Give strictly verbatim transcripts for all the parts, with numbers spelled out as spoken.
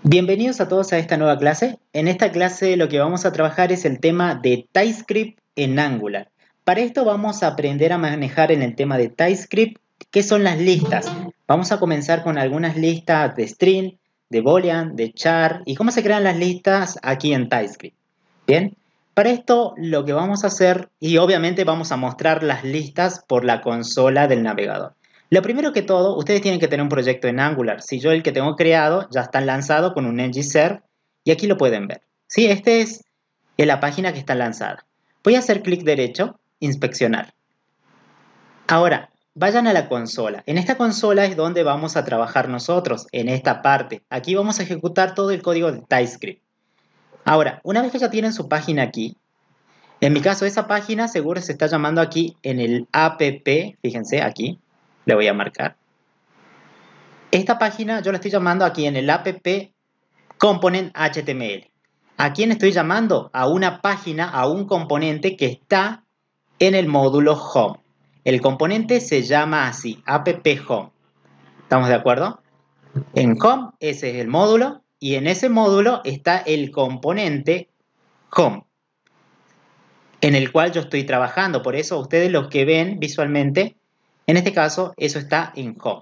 Bienvenidos a todos a esta nueva clase. En esta clase lo que vamos a trabajar es el tema de TypeScript en Angular. Para esto vamos a aprender a manejar en el tema de TypeScript qué son las listas. Vamos a comenzar con algunas listas de string, de boolean, de char y cómo se crean las listas aquí en TypeScript. Bien, para esto lo que vamos a hacer, y obviamente vamos a mostrar las listas por la consola del navegador. Lo primero que todo, ustedes tienen que tener un proyecto en Angular. Si yo el que tengo creado ya está lanzado con un ng-serve y aquí lo pueden ver. ¿Sí? Esta es la página que está lanzada. Voy a hacer clic derecho, inspeccionar. Ahora, vayan a la consola. En esta consola es donde vamos a trabajar nosotros, en esta parte. Aquí vamos a ejecutar todo el código de TypeScript. Ahora, una vez que ya tienen su página aquí, en mi caso esa página seguro se está llamando aquí en el app, fíjense aquí. Le voy a marcar. Esta página yo la estoy llamando aquí en el app component H T M L. ¿A quién estoy llamando? A una página, a un componente que está en el módulo home. El componente se llama así, app home. ¿Estamos de acuerdo? En home ese es el módulo y en ese módulo está el componente home en el cual yo estoy trabajando. Por eso ustedes lo que ven visualmente, en este caso, eso está en home.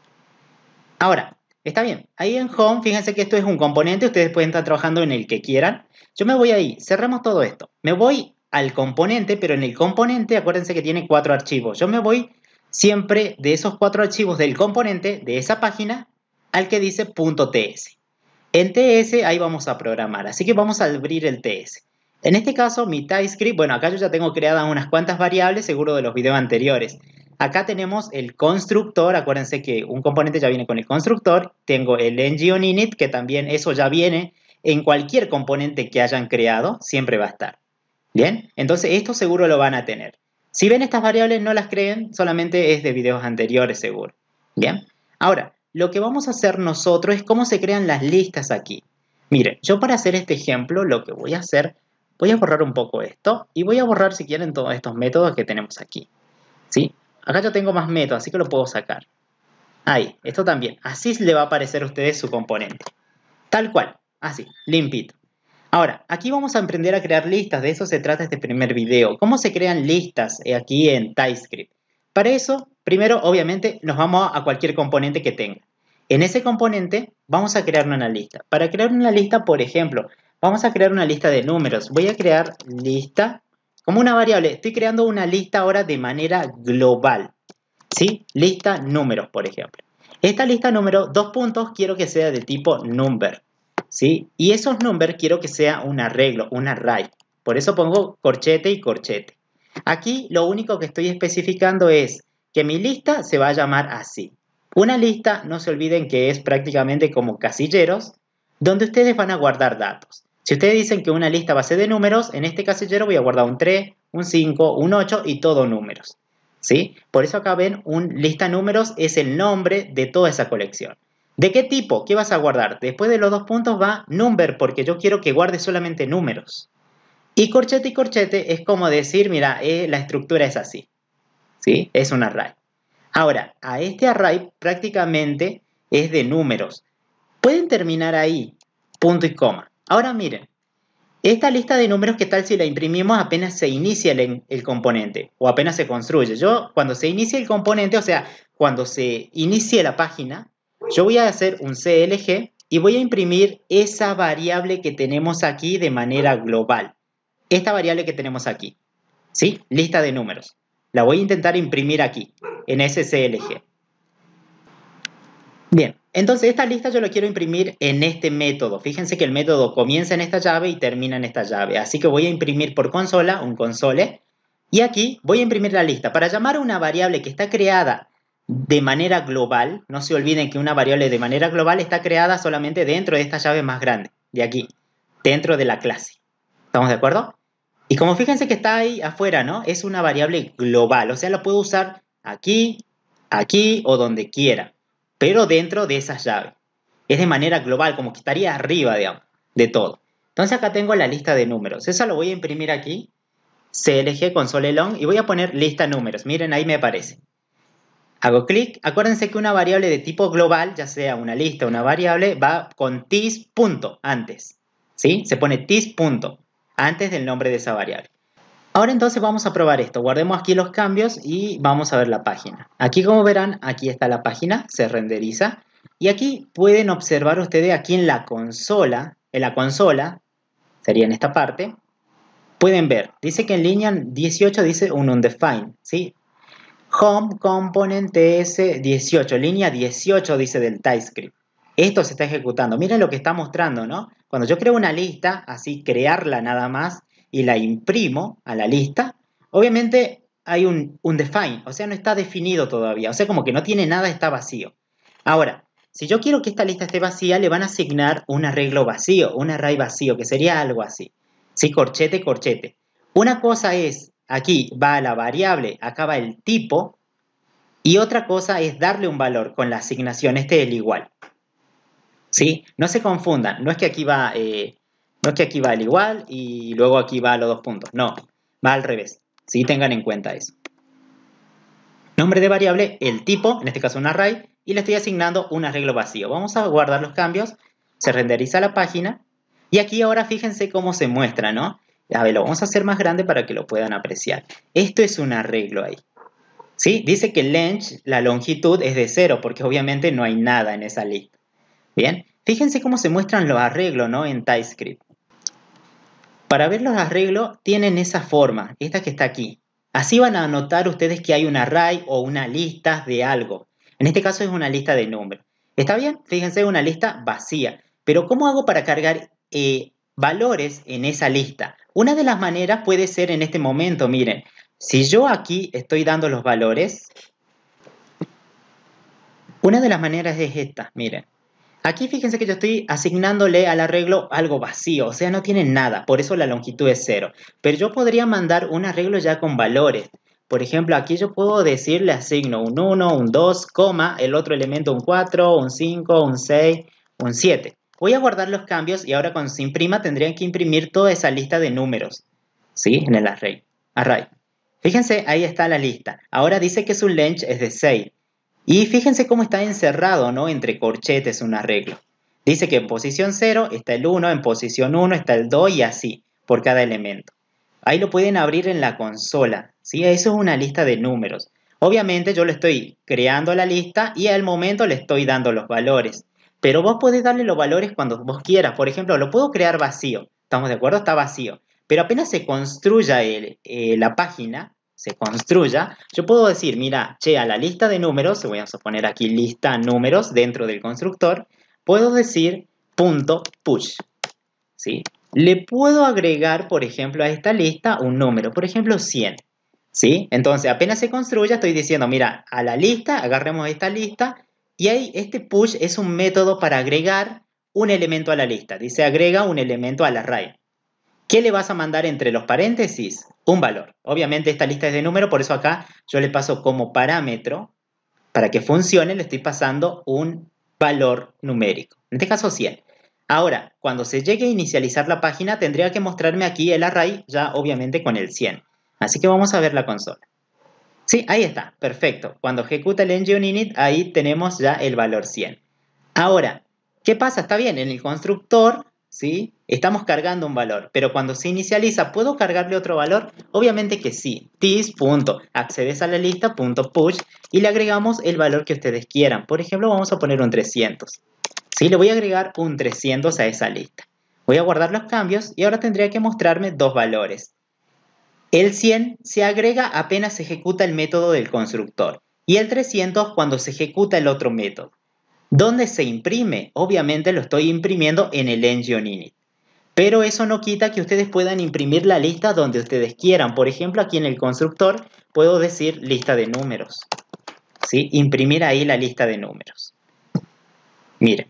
Ahora, está bien. Ahí en home, fíjense que esto es un componente. Ustedes pueden estar trabajando en el que quieran. Yo me voy ahí. Cerramos todo esto. Me voy al componente, pero en el componente, acuérdense que tiene cuatro archivos. Yo me voy siempre de esos cuatro archivos del componente, de esa página, al que dice .ts. En ts, ahí vamos a programar. Así que vamos a abrir el ts. En este caso, mi TypeScript, bueno, acá yo ya tengo creadas unas cuantas variables, seguro de los videos anteriores. Acá tenemos el constructor, acuérdense que un componente ya viene con el constructor. Tengo el ng-on-init, que también eso ya viene en cualquier componente que hayan creado, siempre va a estar. Bien, entonces esto seguro lo van a tener. Si ven estas variables, no las creen, solamente es de videos anteriores seguro. Bien, ahora, lo que vamos a hacer nosotros es cómo se crean las listas aquí. Miren, yo para hacer este ejemplo, lo que voy a hacer, voy a borrar un poco esto y voy a borrar si quieren todos estos métodos que tenemos aquí. ¿Sí? Acá yo tengo más métodos, así que lo puedo sacar. Ahí, esto también. Así le va a aparecer a ustedes su componente. Tal cual, así, limpito. Ahora, aquí vamos a aprender a crear listas. De eso se trata este primer video. ¿Cómo se crean listas aquí en TypeScript? Para eso, primero, obviamente, nos vamos a cualquier componente que tenga. En ese componente vamos a crear una lista. Para crear una lista, por ejemplo, vamos a crear una lista de números. Voy a crear lista como una variable. Estoy creando una lista ahora de manera global. ¿Sí? Lista números, por ejemplo. Esta lista número, dos puntos, quiero que sea de tipo number. ¿Sí? Y esos number quiero que sea un arreglo, un array. Por eso pongo corchete y corchete. Aquí lo único que estoy especificando es que mi lista se va a llamar así. Una lista, no se olviden que es prácticamente como casilleros, donde ustedes van a guardar datos. Si ustedes dicen que una lista va a ser de números, en este casillero voy a guardar un tres, un cinco, un ocho y todo números. ¿Sí? Por eso acá ven, un lista números es el nombre de toda esa colección. ¿De qué tipo? ¿Qué vas a guardar? Después de los dos puntos va number, porque yo quiero que guarde solamente números. Y corchete y corchete es como decir, mira, eh, la estructura es así. ¿Sí? Es un array. Ahora, a este array prácticamente es de números. Pueden terminar ahí, punto y coma. Ahora miren, esta lista de números, ¿qué tal si la imprimimos apenas se inicia el, el componente o apenas se construye? Yo, cuando se inicie el componente, o sea, cuando se inicie la página, yo voy a hacer un C L G y voy a imprimir esa variable que tenemos aquí de manera global. Esta variable que tenemos aquí, ¿sí? Lista de números. La voy a intentar imprimir aquí, en ese C L G. Bien, entonces esta lista yo la quiero imprimir en este método. Fíjense que el método comienza en esta llave y termina en esta llave. Así que voy a imprimir por consola, un console. Y aquí voy a imprimir la lista. Para llamar a una variable que está creada de manera global, no se olviden que una variable de manera global está creada solamente dentro de esta llave más grande, de aquí, dentro de la clase. ¿Estamos de acuerdo? Y como fíjense que está ahí afuera, ¿no? Es una variable global, o sea, la puedo usar aquí, aquí o donde quiera, pero dentro de esa llave. Es de manera global, como que estaría arriba, digamos, de todo. Entonces acá tengo la lista de números. Eso lo voy a imprimir aquí, C L G console long, y voy a poner lista números. Miren, ahí me aparece. Hago clic. Acuérdense que una variable de tipo global, ya sea una lista o una variable, va con this punto antes. ¿Sí? Se pone this punto antes del nombre de esa variable. Ahora entonces vamos a probar esto. Guardemos aquí los cambios y vamos a ver la página. Aquí, como verán, aquí está la página, se renderiza. Y aquí pueden observar ustedes aquí en la consola, en la consola, sería en esta parte, pueden ver, dice que en línea dieciocho dice un undefined, ¿sí? Home component ts dieciocho, línea dieciocho dice del TypeScript. Esto se está ejecutando. Miren lo que está mostrando, ¿no? Cuando yo creo una lista, así crearla nada más, y la imprimo a la lista, obviamente hay un undefined, o sea, no está definido todavía, o sea, como que no tiene nada, está vacío. Ahora, si yo quiero que esta lista esté vacía, le van a asignar un arreglo vacío, un array vacío, que sería algo así. ¿Sí? Corchete, corchete. Una cosa es, aquí va la variable, acá va el tipo, y otra cosa es darle un valor con la asignación, este es el igual. ¿Sí? No se confundan, no es que aquí va, eh, no es que aquí va el igual y luego aquí va los dos puntos, no, va al revés. ¿Sí? Tengan en cuenta eso. Nombre de variable, el tipo, en este caso un array, y le estoy asignando un arreglo vacío. Vamos a guardar los cambios, se renderiza la página, y aquí ahora fíjense cómo se muestra, ¿no? A ver, lo vamos a hacer más grande para que lo puedan apreciar. Esto es un arreglo ahí. ¿Sí? Dice que length, la longitud, es de cero, porque obviamente no hay nada en esa lista. Bien, fíjense cómo se muestran los arreglos, ¿no? En TypeScript. Para ver los arreglos tienen esa forma, esta que está aquí. Así van a notar ustedes que hay un array o una lista de algo. En este caso es una lista de números. ¿Está bien? Fíjense, una lista vacía. Pero ¿cómo hago para cargar eh, valores en esa lista? Una de las maneras puede ser en este momento, miren. Si yo aquí estoy dando los valores, una de las maneras es esta, miren. Aquí fíjense que yo estoy asignándole al arreglo algo vacío, o sea, no tiene nada, por eso la longitud es cero. Pero yo podría mandar un arreglo ya con valores. Por ejemplo, aquí yo puedo decir, le asigno un uno, un dos, coma, el otro elemento un cuatro, un cinco, un seis, un siete. Voy a guardar los cambios y ahora cuando se imprima tendrían que imprimir toda esa lista de números, ¿sí? En el array. array. Fíjense, ahí está la lista. Ahora dice que su length es de seis. Y fíjense cómo está encerrado, ¿no? Entre corchetes un arreglo. Dice que en posición cero está el uno, en posición uno está el dos y así, por cada elemento. Ahí lo pueden abrir en la consola, ¿sí? Eso es una lista de números. Obviamente yo le estoy creando la lista y al momento le estoy dando los valores. Pero vos podés darle los valores cuando vos quieras. Por ejemplo, lo puedo crear vacío. ¿Estamos de acuerdo? Está vacío. Pero apenas se construya el, eh, la página, se construya, yo puedo decir, mira, che, a la lista de números, voy a poner aquí lista números dentro del constructor, puedo decir punto push, ¿sí? Le puedo agregar, por ejemplo, a esta lista un número, por ejemplo, cien, ¿sí? Entonces, apenas se construya, estoy diciendo, mira, a la lista, agarremos esta lista, y ahí este push es un método para agregar un elemento a la lista. Dice, agrega un elemento al array. ¿Qué le vas a mandar entre los paréntesis? Un valor. Obviamente esta lista es de número, por eso acá yo le paso como parámetro, para que funcione, le estoy pasando un valor numérico. En este caso cien. Ahora, cuando se llegue a inicializar la página, tendría que mostrarme aquí el array, ya obviamente con el cien. Así que vamos a ver la consola. Sí, ahí está, perfecto. Cuando ejecuta el engine init, ahí tenemos ya el valor cien. Ahora, ¿qué pasa? Está bien, en el constructor, ¿sí? Estamos cargando un valor, pero cuando se inicializa, ¿puedo cargarle otro valor? Obviamente que sí. This, punto, accedes a la lista, punto push, y le agregamos el valor que ustedes quieran. Por ejemplo, vamos a poner un trescientos. ¿Sí? Le voy a agregar un trescientos a esa lista. Voy a guardar los cambios y ahora tendría que mostrarme dos valores. El cien se agrega apenas se ejecuta el método del constructor y el trescientos cuando se ejecuta el otro método. ¿Dónde se imprime? Obviamente lo estoy imprimiendo en el engine init. Pero eso no quita que ustedes puedan imprimir la lista donde ustedes quieran. Por ejemplo, aquí en el constructor puedo decir lista de números. ¿Sí? Imprimir ahí la lista de números. Miren.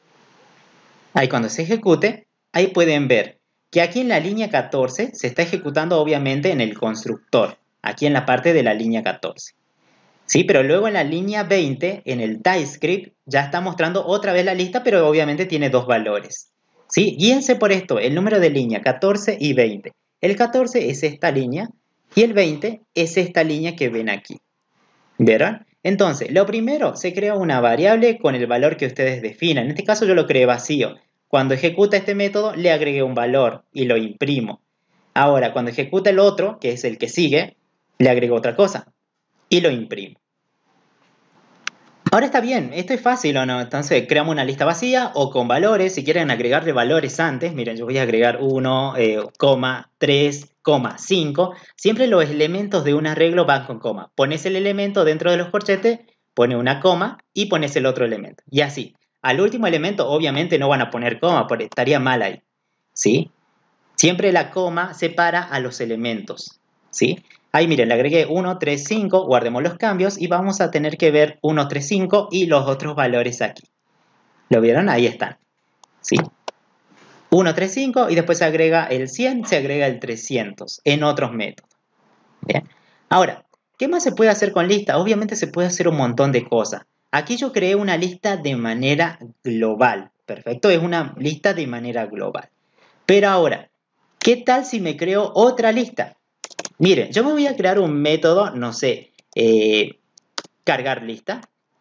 Ahí cuando se ejecute, ahí pueden ver que aquí en la línea catorce se está ejecutando obviamente en el constructor. Aquí en la parte de la línea catorce. Sí, pero luego en la línea veinte, en el TypeScript, ya está mostrando otra vez la lista, pero obviamente tiene dos valores. ¿Sí? Guíense por esto, el número de línea catorce y veinte. El catorce es esta línea y el veinte es esta línea que ven aquí. ¿Vieron? Entonces, lo primero, se crea una variable con el valor que ustedes definan. En este caso yo lo creé vacío. Cuando ejecuta este método, le agregué un valor y lo imprimo. Ahora, cuando ejecuta el otro, que es el que sigue, le agrego otra cosa y lo imprimo. Ahora está bien, esto es fácil o no, entonces creamos una lista vacía o con valores, si quieren agregarle valores antes, miren, yo voy a agregar uno, tres, cinco, siempre los elementos de un arreglo van con coma, pones el elemento dentro de los corchetes, pone una coma y pones el otro elemento, y así. Al último elemento obviamente no van a poner coma, porque estaría mal ahí, ¿sí? Siempre la coma separa a los elementos, ¿sí? Ahí miren, le agregué uno, tres, cinco, guardemos los cambios y vamos a tener que ver uno, tres, cinco y los otros valores aquí. ¿Lo vieron? Ahí están, ¿sí? uno, tres, cinco y después se agrega el cien, se agrega el trescientos en otros métodos. Bien. Ahora, ¿qué más se puede hacer con lista? Obviamente se puede hacer un montón de cosas. Aquí yo creé una lista de manera global, ¿perfecto? Es una lista de manera global. Pero ahora, ¿qué tal si me creo otra lista? Miren, yo me voy a crear un método, no sé, eh, cargar lista.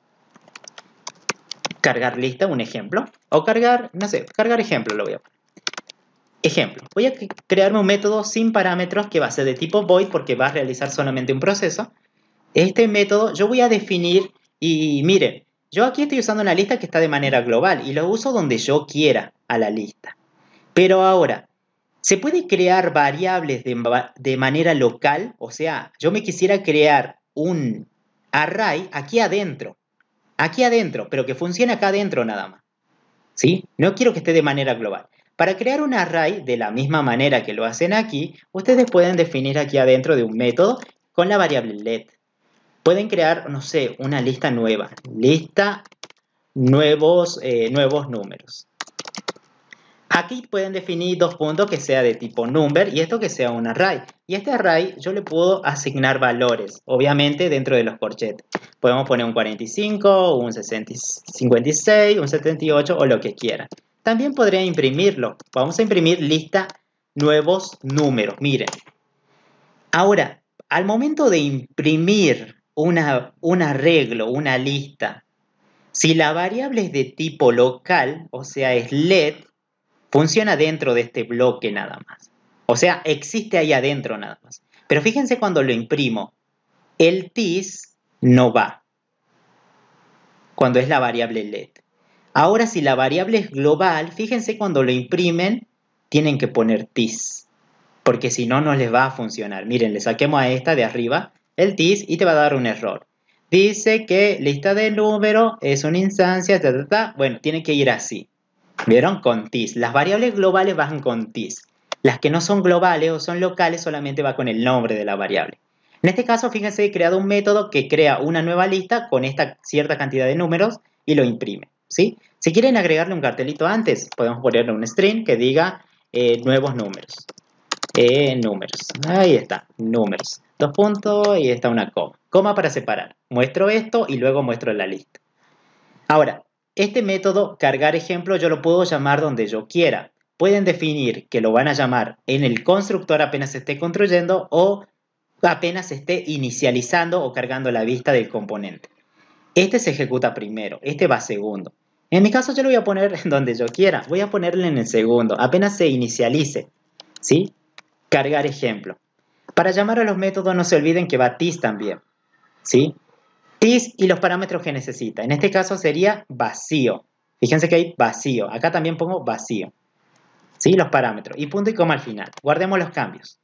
Cargar lista, un ejemplo. O cargar, no sé, cargar ejemplo lo voy a poner. Ejemplo, voy a crearme un método sin parámetros que va a ser de tipo void porque va a realizar solamente un proceso. Este método yo voy a definir y miren, yo aquí estoy usando una lista que está de manera global y lo uso donde yo quiera a la lista. Pero ahora, ¿se puede crear variables de, de manera local? O sea, yo me quisiera crear un array aquí adentro. Aquí adentro, pero que funcione acá adentro nada más. ¿Sí? No quiero que esté de manera global. Para crear un array de la misma manera que lo hacen aquí, ustedes pueden definir aquí adentro de un método con la variable let. Pueden crear, no sé, una lista nueva. Lista nuevos, eh, nuevos números. Aquí pueden definir dos puntos que sea de tipo number y esto que sea un array. Y este array yo le puedo asignar valores, obviamente dentro de los corchetes. Podemos poner un cuarenta y cinco, un sesenta, cincuenta y seis, un setenta y ocho o lo que quieran. También podría imprimirlo. Vamos a imprimir lista nuevos números. Miren. Ahora, al momento de imprimir una, un arreglo, una lista, si la variable es de tipo local, o sea es let, funciona dentro de este bloque nada más. O sea, existe ahí adentro nada más. Pero fíjense cuando lo imprimo, el tis no va. Cuando es la variable let. Ahora, si la variable es global, fíjense cuando lo imprimen, tienen que poner tis. Porque si no, no les va a funcionar. Miren, le saquemos a esta de arriba el tis y te va a dar un error. Dice que lista de número es una instancia, ta, ta, ta. Bueno, tiene que ir así. ¿Vieron? Con tis. Las variables globales van con tis. Las que no son globales o son locales solamente va con el nombre de la variable. En este caso, fíjense, he creado un método que crea una nueva lista con esta cierta cantidad de números y lo imprime, ¿sí? Si quieren agregarle un cartelito antes, podemos ponerle un string que diga eh, nuevos números. Eh, números. Ahí está, números. Dos puntos y está una coma. Coma para separar. Muestro esto y luego muestro la lista. Ahora, este método, cargar ejemplo, yo lo puedo llamar donde yo quiera. Pueden definir que lo van a llamar en el constructor apenas se esté construyendo o apenas se esté inicializando o cargando la vista del componente. Este se ejecuta primero, este va segundo. En mi caso yo lo voy a poner donde yo quiera. Voy a ponerle en el segundo, apenas se inicialice. ¿Sí? Cargar ejemplo. Para llamar a los métodos no se olviden que va tis también. ¿Sí? Tis y los parámetros que necesita. En este caso sería vacío. Fíjense que hay vacío. Acá también pongo vacío. ¿Sí? Los parámetros. Y punto y coma al final. Guardemos los cambios.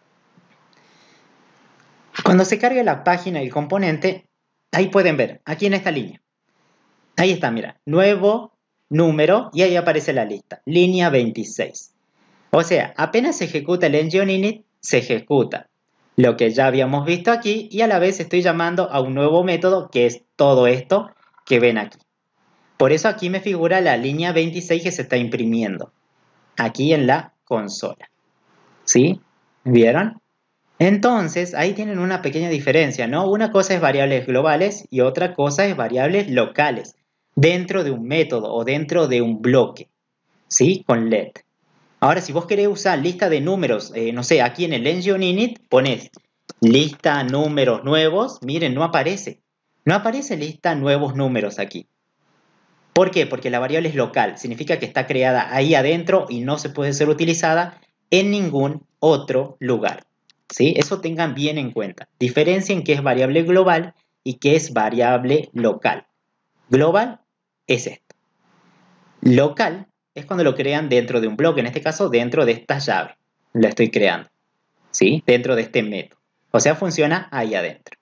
Cuando se cargue la página y el componente, ahí pueden ver, aquí en esta línea. Ahí está, mira. Nuevo número y ahí aparece la lista. Línea veintiséis. O sea, apenas se ejecuta el engine init, se ejecuta lo que ya habíamos visto aquí y a la vez estoy llamando a un nuevo método que es todo esto que ven aquí. Por eso aquí me figura la línea veintiséis que se está imprimiendo aquí en la consola. ¿Sí? ¿Vieron? Entonces, ahí tienen una pequeña diferencia, ¿no? Una cosa es variables globales y otra cosa es variables locales dentro de un método o dentro de un bloque, ¿sí? Con let. Ahora, si vos querés usar lista de números, eh, no sé, aquí en el engine init pones lista números nuevos, miren, no aparece. No aparece lista nuevos números aquí. ¿Por qué? Porque la variable es local. Significa que está creada ahí adentro y no se puede ser utilizada en ningún otro lugar. ¿Sí? Eso tengan bien en cuenta. Diferencien qué es variable global y qué es variable local. Global es esto. Local es cuando lo crean dentro de un bloque, en este caso dentro de esta llave. La estoy creando, ¿sí? Dentro de este método. O sea, funciona ahí adentro.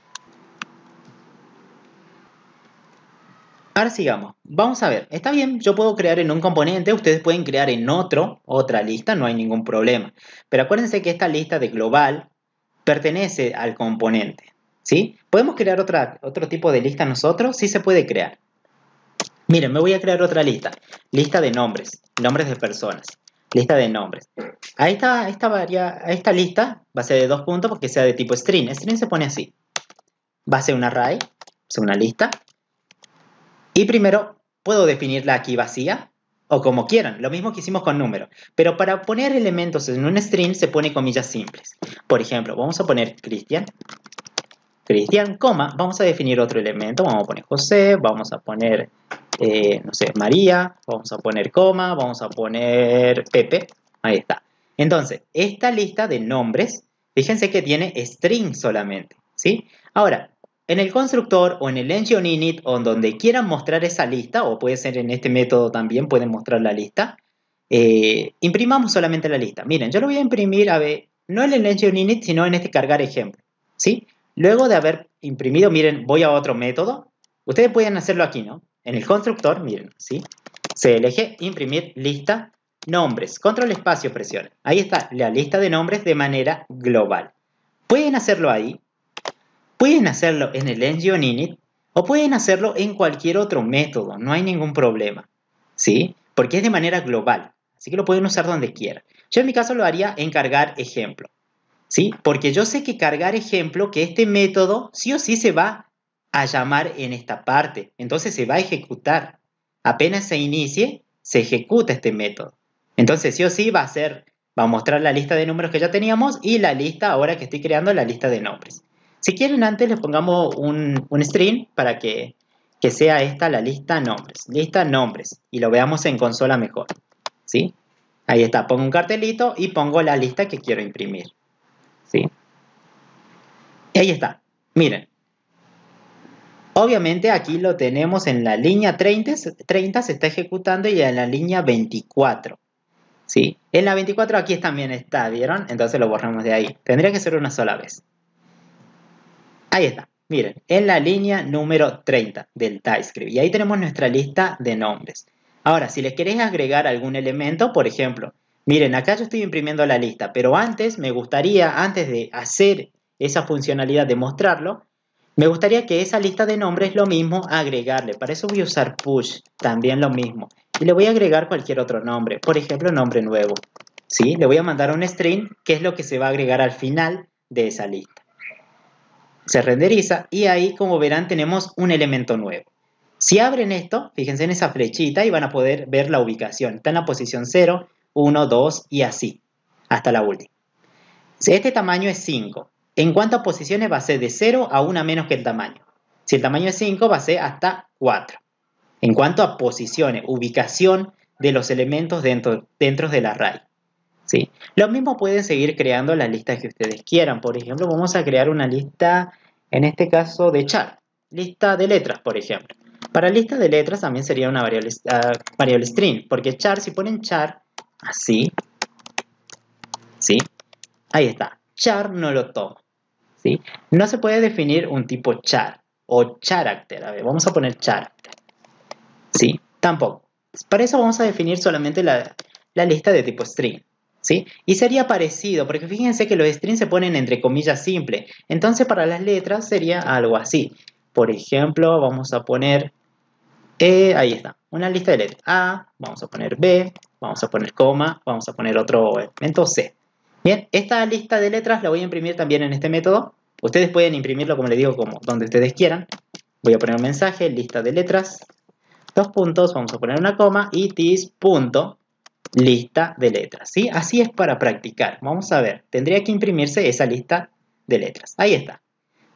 Ahora sigamos. Vamos a ver. Está bien, yo puedo crear en un componente, ustedes pueden crear en otro, otra lista, no hay ningún problema. Pero acuérdense que esta lista de global pertenece al componente, ¿sí? ¿Podemos crear otra, otro tipo de lista nosotros? Sí se puede crear. Miren, me voy a crear otra lista. Lista de nombres, nombres de personas. Lista de nombres. A esta, a esta, varia, a esta lista va a ser de dos puntos porque sea de tipo string. String se pone así. Va a ser un array, va a ser una lista. Y primero puedo definirla aquí vacía o como quieran, lo mismo que hicimos con números. Pero para poner elementos en un string se pone comillas simples. Por ejemplo, vamos a poner Cristian, Cristian, coma, vamos a definir otro elemento, vamos a poner José, vamos a poner, eh, no sé, María, vamos a poner coma, vamos a poner Pepe, ahí está. Entonces, esta lista de nombres, fíjense que tiene string solamente, ¿sí? Ahora, en el constructor o en el engine init o en donde quieran mostrar esa lista, o puede ser en este método también, pueden mostrar la lista, eh, imprimamos solamente la lista. Miren, yo lo voy a imprimir, a ver, no en el engine init, sino en este cargar ejemplo, ¿sí? Luego de haber imprimido, miren, voy a otro método. Ustedes pueden hacerlo aquí, ¿no? En el constructor, miren, ¿sí? Se elige imprimir lista nombres. Control espacio presiona. Ahí está la lista de nombres de manera global. Pueden hacerlo ahí. Pueden hacerlo en el engine init. O pueden hacerlo en cualquier otro método. No hay ningún problema. ¿Sí? Porque es de manera global. Así que lo pueden usar donde quieran. Yo en mi caso lo haría en cargar ejemplo. ¿Sí? Porque yo sé que cargar ejemplo, que este método sí o sí se va a llamar en esta parte. Entonces se va a ejecutar. Apenas se inicie, se ejecuta este método. Entonces sí o sí va a ser, va a mostrar la lista de números que ya teníamos y la lista, ahora que estoy creando la lista de nombres. Si quieren antes les pongamos un, un string para que, que sea esta la lista nombres. Lista nombres. Y lo veamos en consola mejor. ¿Sí? Ahí está, pongo un cartelito y pongo la lista que quiero imprimir. ¿Sí? Y ahí está. Miren. Obviamente aquí lo tenemos en la línea treinta, treinta se está ejecutando y en la línea veinticuatro. ¿Sí? En la veinticuatro aquí también está, ¿vieron? Entonces lo borramos de ahí. Tendría que ser una sola vez. Ahí está. Miren, en la línea número treinta del TypeScript. Y ahí tenemos nuestra lista de nombres. Ahora, si les queréis agregar algún elemento, por ejemplo, miren, acá yo estoy imprimiendo la lista, pero antes me gustaría, antes de hacer esa funcionalidad de mostrarlo, me gustaría que esa lista de nombres lo mismo agregarle. Para eso voy a usar push, también lo mismo. Y le voy a agregar cualquier otro nombre, por ejemplo, nombre nuevo. ¿Sí? Le voy a mandar un string, que es lo que se va a agregar al final de esa lista. Se renderiza y ahí, como verán, tenemos un elemento nuevo. Si abren esto, fíjense en esa flechita y van a poder ver la ubicación. Está en la posición cero, uno, dos y así, hasta la última. Este tamaño es cinco. En cuanto a posiciones va a ser de cero a una menos que el tamaño. Si el tamaño es cinco va a ser hasta cuatro. En cuanto a posiciones, ubicación de los elementos dentro, dentro del array. ¿Sí? Lo mismo pueden seguir creando las listas que ustedes quieran. Por ejemplo, vamos a crear una lista, en este caso, de char. Lista de letras, por ejemplo. Para lista de letras también sería una variable, uh, variable string. Porque char, si ponen char, así, ¿sí? Ahí está. Char no lo toma. ¿Sí? No se puede definir un tipo char o character. A ver, vamos a poner character. ¿Sí? Tampoco. Para eso vamos a definir solamente la, la lista de tipo string. ¿Sí? Y sería parecido, porque fíjense que los strings se ponen entre comillas simple. Entonces para las letras sería algo así. Por ejemplo, vamos a poner, eh, ahí está, una lista de letras. A, vamos a poner B, vamos a poner coma, vamos a poner otro elemento C. Bien, esta lista de letras la voy a imprimir también en este método. Ustedes pueden imprimirlo, como les digo, como donde ustedes quieran. Voy a poner un mensaje, lista de letras, dos puntos, vamos a poner una coma y this punto. Lista de letras, ¿sí? Así es para practicar. Vamos a ver, tendría que imprimirse esa lista de letras. Ahí está.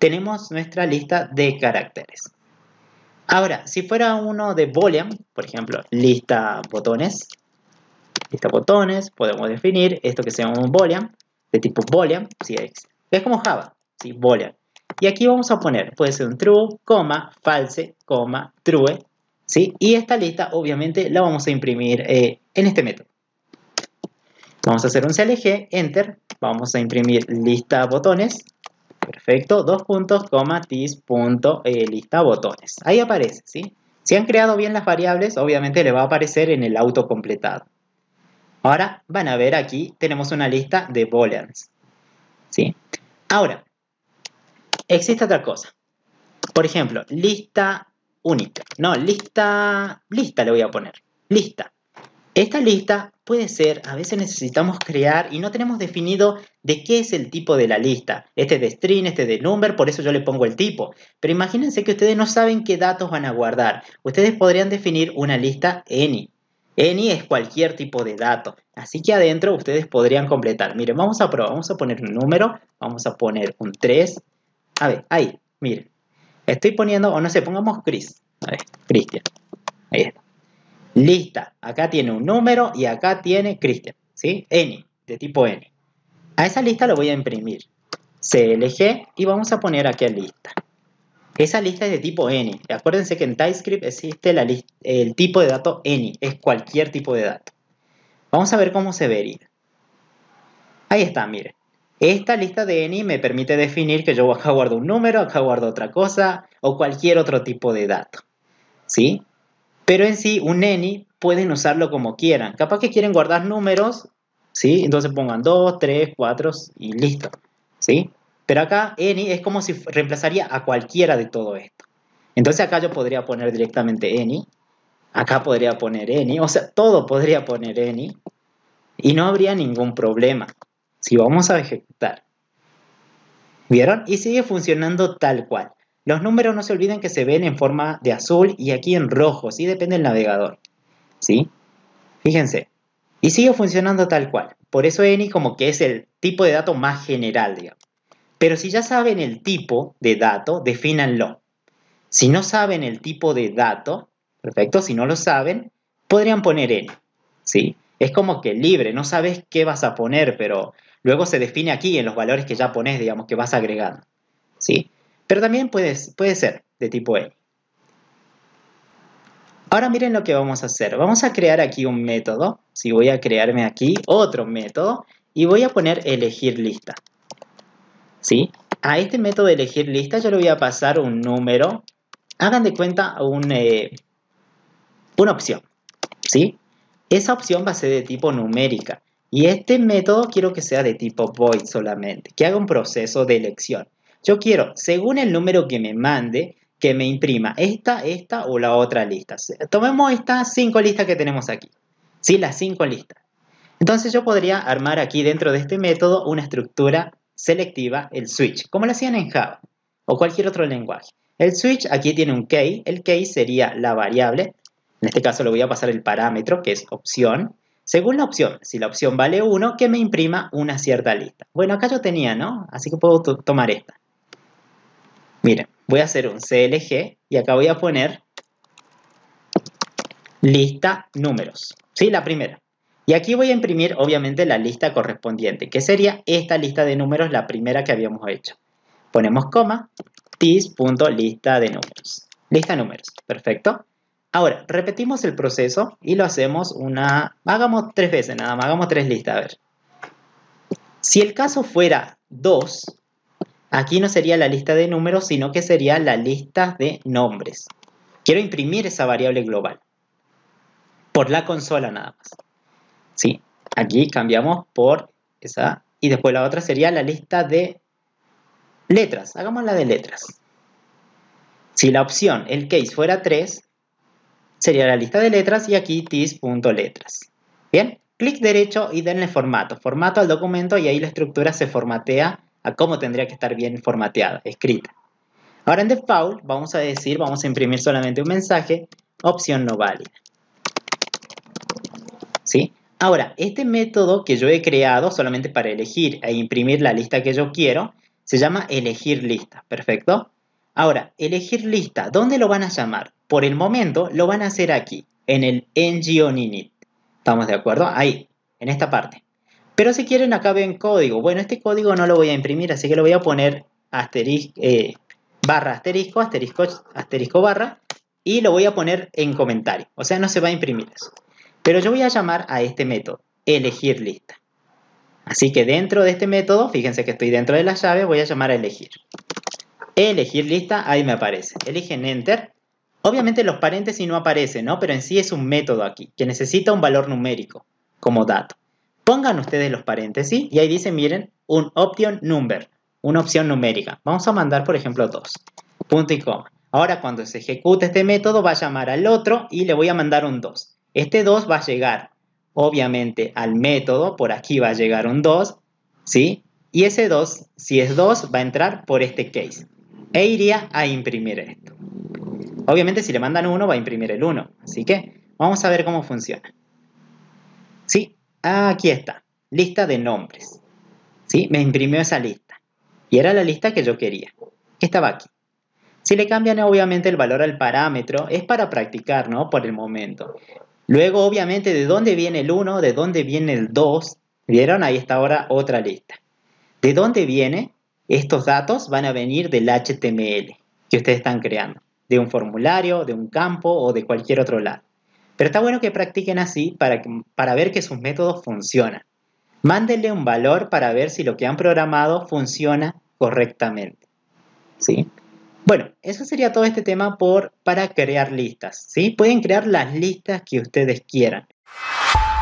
tenemos nuestra lista de caracteres. Ahora, si fuera uno de boolean, por ejemplo, lista botones, lista botones, podemos definir esto que sea un boolean, de tipo boolean, ¿sí? Es como Java, ¿sí? Boolean. Y aquí vamos a poner, puede ser un true, coma, false, coma, true, ¿sí? Y esta lista, obviamente, la vamos a imprimir eh, en este método. Vamos a hacer un C L G, enter, vamos a imprimir lista botones, perfecto, dos puntos, coma, tis, punto, eh, lista botones. Ahí aparece, ¿sí? Si han creado bien las variables, obviamente le va a aparecer en el autocompletado. Ahora van a ver aquí, tenemos una lista de booleans, ¿sí? Ahora, existe otra cosa. Por ejemplo, lista única. No, lista, lista le voy a poner. Lista. Esta lista puede ser, a veces necesitamos crear y no tenemos definido de qué es el tipo de la lista. Este es de string, este es de number, por eso yo le pongo el tipo. Pero imagínense que ustedes no saben qué datos van a guardar. Ustedes podrían definir una lista any. Any es cualquier tipo de dato. Así que adentro ustedes podrían completar. Miren, vamos a probar, vamos a poner un número, vamos a poner un tres. A ver, ahí, miren. Estoy poniendo, o no sé, pongamos Chris. A ver, Cristian. Ahí está. Lista. Acá tiene un número y acá tiene Cristian. ¿Sí? Any, de tipo any. A esa lista lo voy a imprimir. C L G y vamos a poner aquí a lista. Esa lista es de tipo any. Acuérdense que en TypeScript existe la lista, el tipo de dato any. Es cualquier tipo de dato. Vamos a ver cómo se vería. Ahí está, miren. Esta lista de any me permite definir que yo acá guardo un número, acá guardo otra cosa o cualquier otro tipo de dato. ¿Sí? Pero en sí, un any pueden usarlo como quieran. Capaz que quieren guardar números, ¿sí? Entonces pongan dos, tres, cuatro y listo, ¿sí? Pero acá any es como si reemplazaría a cualquiera de todo esto. Entonces acá yo podría poner directamente any. Acá podría poner any. O sea, todo podría poner any. Y no habría ningún problema. Si vamos a ejecutar. ¿Vieron? Y sigue funcionando tal cual. Los números no se olviden que se ven en forma de azul y aquí en rojo, ¿sí? Depende del navegador, ¿sí? Fíjense. Y sigue funcionando tal cual. Por eso any como que es el tipo de dato más general, digamos. Pero si ya saben el tipo de dato, defínanlo. Si no saben el tipo de dato, perfecto, si no lo saben, podrían poner any, ¿sí? Es como que libre, no sabes qué vas a poner, pero luego se define aquí en los valores que ya pones, digamos, que vas agregando, ¿sí? Pero también puede, puede ser de tipo any. Ahora miren lo que vamos a hacer. Vamos a crear aquí un método. Si voy a crearme aquí otro método y voy a poner elegir lista, ¿sí? A este método de elegir lista yo le voy a pasar un número. Hagan de cuenta un, eh, una opción, ¿sí? Esa opción va a ser de tipo numérica. Y este método quiero que sea de tipo void solamente, que haga un proceso de elección. Yo quiero, según el número que me mande, que me imprima esta, esta o la otra lista. Tomemos estas cinco listas que tenemos aquí. ¿Sí? Las cinco listas. Entonces yo podría armar aquí dentro de este método una estructura selectiva, el switch, como lo hacían en Java o cualquier otro lenguaje. El switch aquí tiene un key. El key sería la variable. En este caso le voy a pasar el parámetro, que es opción. Según la opción, si la opción vale uno, que me imprima una cierta lista. Bueno, acá yo tenía, ¿no? Así que puedo tomar esta. Miren, voy a hacer un C L G y acá voy a poner lista números. ¿Sí? La primera. Y aquí voy a imprimir, obviamente, la lista correspondiente, que sería esta lista de números, la primera que habíamos hecho. Ponemos coma, tis.lista de números. Lista números. Perfecto. Ahora, repetimos el proceso y lo hacemos una... Hagamos tres veces nada más, hagamos tres listas, a ver. Si el caso fuera dos, aquí no sería la lista de números, sino que sería la lista de nombres. Quiero imprimir esa variable global. Por la consola nada más. Sí, aquí cambiamos por esa. Y después la otra sería la lista de letras. Hagamos la de letras. Si la opción, el case fuera tres, sería la lista de letras y aquí tis.letras. Bien, clic derecho y denle formato. Formato al documento y ahí la estructura se formatea a cómo tendría que estar bien formateada, escrita. Ahora en default vamos a decir, vamos a imprimir solamente un mensaje, opción no válida. ¿Sí? Ahora, este método que yo he creado solamente para elegir e imprimir la lista que yo quiero, Se llama elegir lista, perfecto. Ahora, elegir lista, ¿dónde lo van a llamar? Por el momento lo van a hacer aquí, en el ngOnInit. ¿Estamos de acuerdo? Ahí, en esta parte. Pero si quieren acá ven código. Bueno, este código no lo voy a imprimir, así que lo voy a poner asterisco, eh, barra asterisco, asterisco, asterisco barra, y lo voy a poner en comentario. O sea, no se va a imprimir eso. Pero yo voy a llamar a este método, elegir lista. Así que dentro de este método, fíjense que estoy dentro de la llave, voy a llamar a elegir. Elegir lista, ahí me aparece. Eligen Enter. Obviamente los paréntesis no aparecen, ¿no? Pero en sí es un método aquí, que necesita un valor numérico como dato. Pongan ustedes los paréntesis y ahí dice, miren, un option number, una opción numérica. Vamos a mandar, por ejemplo, dos. Punto y coma. Ahora, cuando se ejecute este método, va a llamar al otro y le voy a mandar un dos. Este dos va a llegar, obviamente, al método. Por aquí va a llegar un dos, ¿sí? Y ese dos, si es dos, va a entrar por este case. E iría a imprimir esto. Obviamente, si le mandan uno, va a imprimir el uno. Así que vamos a ver cómo funciona. ¿Sí? Aquí está. Lista de nombres. ¿Sí? Me imprimió esa lista. Y era la lista que yo quería. Que estaba aquí. Si le cambian obviamente el valor al parámetro, es para practicar, ¿no? Por el momento. Luego, obviamente, de dónde viene el uno, de dónde viene el dos. ¿Vieron? Ahí está ahora otra lista. ¿De dónde viene? Estos datos van a venir del H T M L que ustedes están creando. De un formulario, de un campo o de cualquier otro lado. Pero está bueno que practiquen así para, para ver que sus métodos funcionan. Mándenle un valor para ver si lo que han programado funciona correctamente. ¿Sí? Bueno, eso sería todo este tema por, para crear listas. ¿Sí? Pueden crear las listas que ustedes quieran.